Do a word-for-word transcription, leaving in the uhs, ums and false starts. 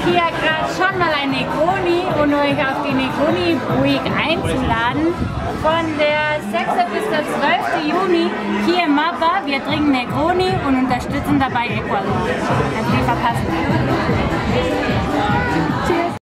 hier gerade schon mal ein Negroni und euch auf die Negroni Week einzuladen. Von der sechsten bis der zwölften Juni hier in Mapa. Wir trinken Negroni und unterstützen dabei Ecuador. Also die verpassen.